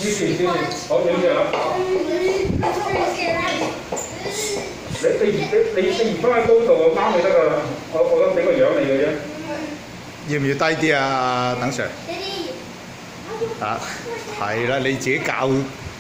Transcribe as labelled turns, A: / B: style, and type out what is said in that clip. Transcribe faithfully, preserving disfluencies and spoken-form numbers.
A: 支持支持，好影住啦！你你移你你你移翻喺高度我啱你得㗎啦，我我諗俾個樣你嘅啫。
B: 要唔要低啲啊，等 Sir？啊，係啦，你自己教